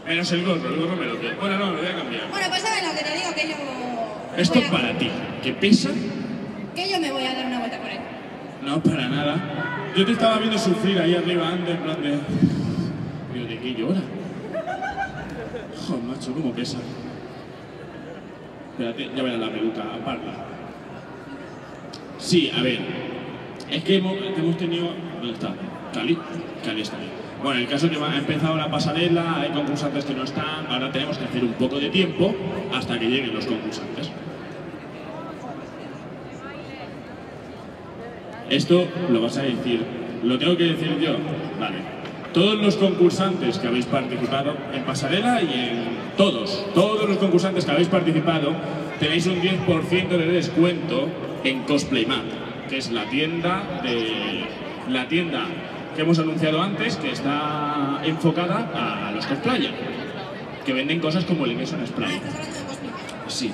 Menos el gorro me lo quedo. Bueno, no, lo voy a cambiar. Bueno, pues sabes lo que te digo, que yo... Esto es para ti, que pesa. Que yo me voy a dar una vuelta por él. No, para nada. Yo te estaba viendo sufrir ahí arriba antes, en plan de... Pero ¿de qué llora? Joder, macho, cómo pesa. Espérate, ya verás la peluca, aparta. Sí, a ver. Es que hemos tenido... ¿Dónde está? ¿Cali? Cali está bien. Bueno, el caso es que ha empezado la pasarela, hay concursantes que no están, ahora tenemos que hacer un poco de tiempo hasta que lleguen los concursantes. Esto lo vas a decir, ¿lo tengo que decir yo? Vale. Todos los concursantes que habéis participado en pasarela y en todos los concursantes que habéis participado tenéis un 10% de descuento en Cosplaymat, que es la tienda que hemos anunciado antes, que está enfocada a los cosplayers, que venden cosas como el Emeson Spray. ¿Estás hablando de Cosplay? Sí.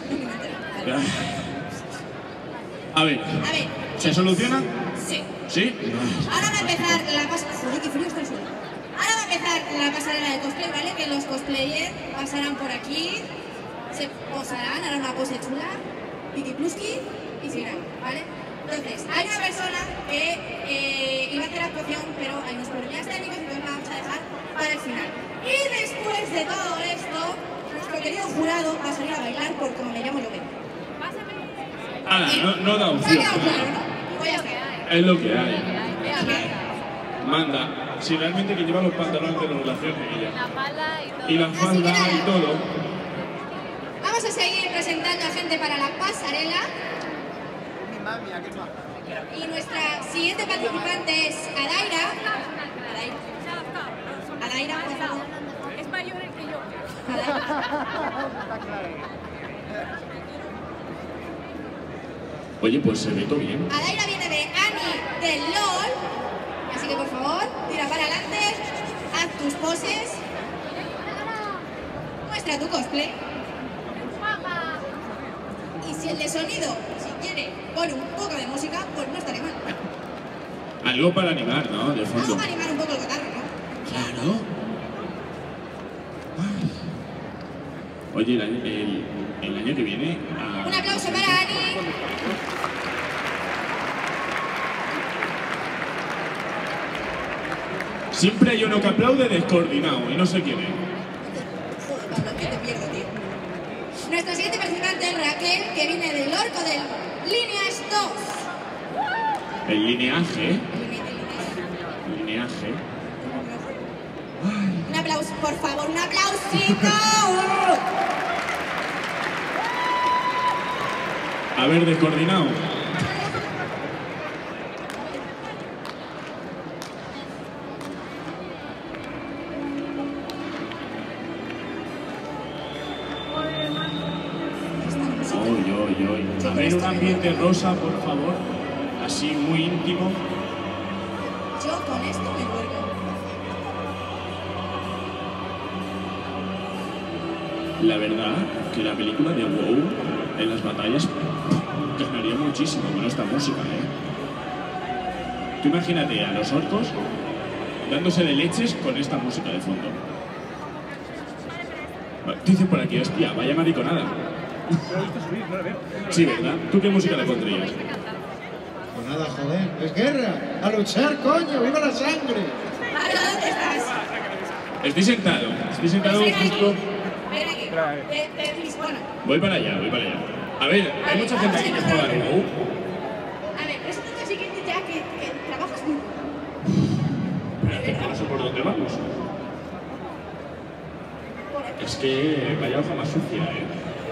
A ver, ¿se soluciona? Sí. ¿Sí? Ahora va a empezar la pasarela... Joder, qué frío está el suelo. Ahora va a empezar la pasarela de cosplay, ¿vale? Que los cosplayers pasarán por aquí, se posarán, harán una pose chula, piquipluski y se irán, ¿vale? Entonces, hay una persona que iba a hacer actuación, pero hay unos problemas técnicos, entonces la vamos a dejar para el final. Y después de todo esto, nuestro querido jurado va a salir a bailar por como me llamo yo. No da opción. Claro, ¿no? Pues ya está. Es lo que hay. Manda. Si realmente que lleva los pantalones de regulación de ella. Y la falda y todo. Vamos a seguir presentando a gente para la pasarela. Y nuestra siguiente participante es Adaira. Adaira, por favor. Es mayor que yo. Oye, pues se ve todo bien. Adaira viene de Annie del LOL. Así que por favor, tira para adelante. Haz tus poses. Muestra tu cosplay. Y si el de sonido, si quiere, pone un poco de música, pues no estaría mal. Algo para animar, ¿no? De fondo. Algo para animar un poco el catarro, ¿no? Claro. Ay. Oye, el año que viene... Un aplauso para Annie. Siempre hay uno que aplaude descoordinado y no sé quién es. Joder, Pablo, que te pierdo, tío. Nuestra siguiente participante es Raquel, que viene del orco del Líneas 2. El lineaje. Lineaje. Un aplauso, por favor, un aplausito. A ver, descoordinado. A ver, un ambiente rosa, por favor. Así, muy íntimo. Yo con esto me duermo. La verdad que la película de WoW en las batallas ganaría muchísimo con esta música, ¿eh? Tú imagínate a los orcos dándose de leches con esta música de fondo. Dicen por aquí, hostia, vaya mariconada. Sí, ¿verdad? ¿Tú qué música le pondrías? Pues nada, joder, es guerra, a luchar, coño, viva la sangre. Pablo, ¿dónde estás? Estoy sentado Pues justo... ven aquí. Te dispone. Voy para allá. A ver, hay mucha gente aquí que juega al WoW. A ver, preséntate al siguiente ya que trabajas muy poco. Espérate, que no sé por dónde vamos. Es que vaya hoja más sucia, ¿eh?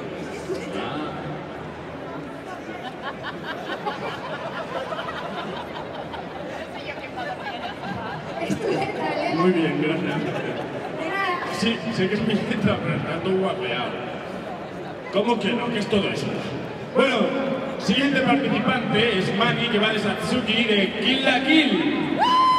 Muy bien, gracias. Sí, sé que es mi letra, pero está todo guapeado. ¿Cómo que no? ¿Qué es todo eso? Bueno, siguiente participante es Mani, que va de Satsuki de Kill la Kill.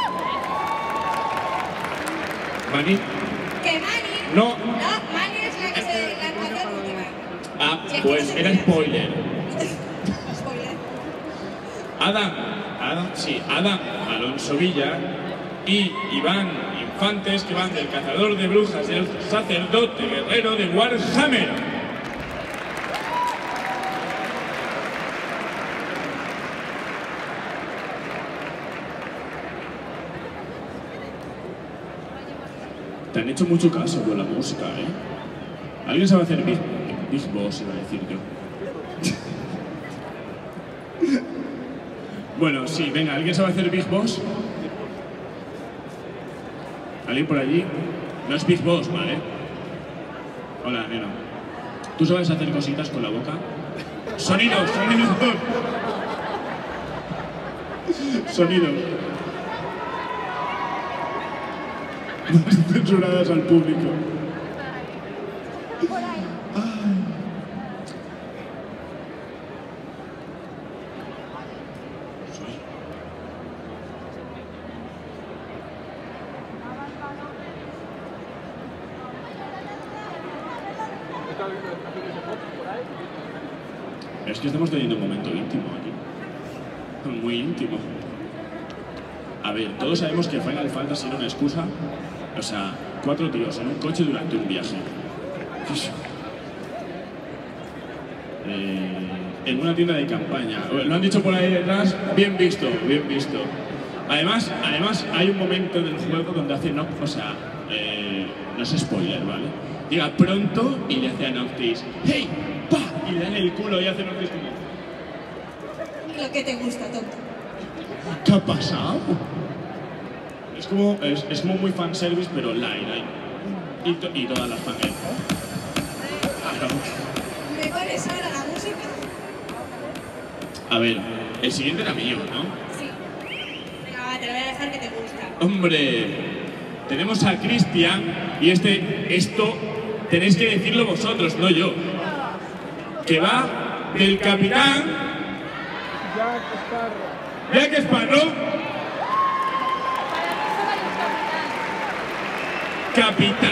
¿Mani? ¿Que Mani? No. No, Mani es la que se la actuación última. Ah, Si es que pues no te era enteras. spoiler. Spoiler. Adam Alonso Villa y Iván infantes que van del cazador de brujas y el sacerdote guerrero de Warhammer. Te han hecho mucho caso con la música, ¿eh? ¿Alguien sabe hacer Big Boss, iba a decir yo? Bueno, sí, venga, ¿alguien sabe hacer Big Boss? ¿Alguien por allí? No es Big Boss, ¿vale? Hola, neno. ¿Tú sabes hacer cositas con la boca? ¡Sonido! ¡Sonido! ¡Sonido! Censuradas al público. Es que estamos teniendo un momento íntimo aquí. Muy íntimo. A ver, todos sabemos que Final Fantasy era una excusa. O sea, 4 tíos en un coche durante un viaje. En una tienda de campaña. Lo han dicho por ahí detrás. Bien visto, bien visto. Además hay un momento del juego donde hace Noctis, o sea, no es spoiler, ¿vale? Llega pronto y le hace a Noctis ¡hey! ¡Pa! Y le dan el culo y hace Noctis como... Lo que te gusta, tonto. ¿Qué ha pasado? Es como muy fanservice, pero light. Y todas las fans. ¿Me pones ahora la música? A ver, el siguiente era mío, ¿no? Sí. Venga, va, te lo voy a dejar que te gusta. Hombre, tenemos a Cristian y esto tenéis que decirlo vosotros, no yo. Que va del capitán Jack Sparrow. Capitán.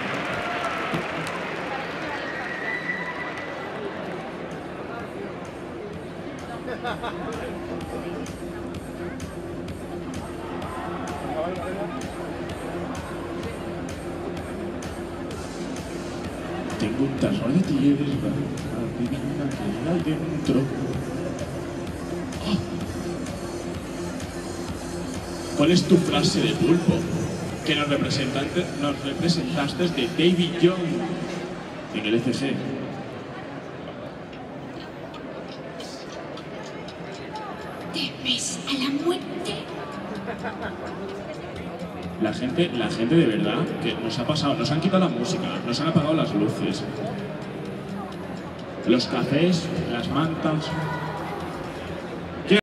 Tengo un tarro de tierra, adivina que hay dentro. Oh. ¿Cuál es tu frase de pulpo? Que nos representaste de David Young en el ECG. ¿Temes a la muerte? La gente de verdad que nos ha pasado, nos han quitado la música, nos han apagado las luces, los cafés, las mantas.